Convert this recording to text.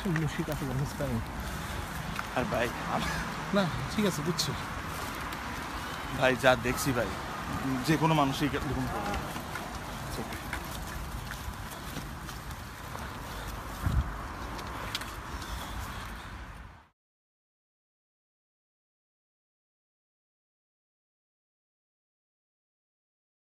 মুশকিল আছে বুঝতে আর ভাই না ঠিক আছে বুঝছি ভাই যা দেখছি ভাই যে কোনো মানুষই এরকম করবে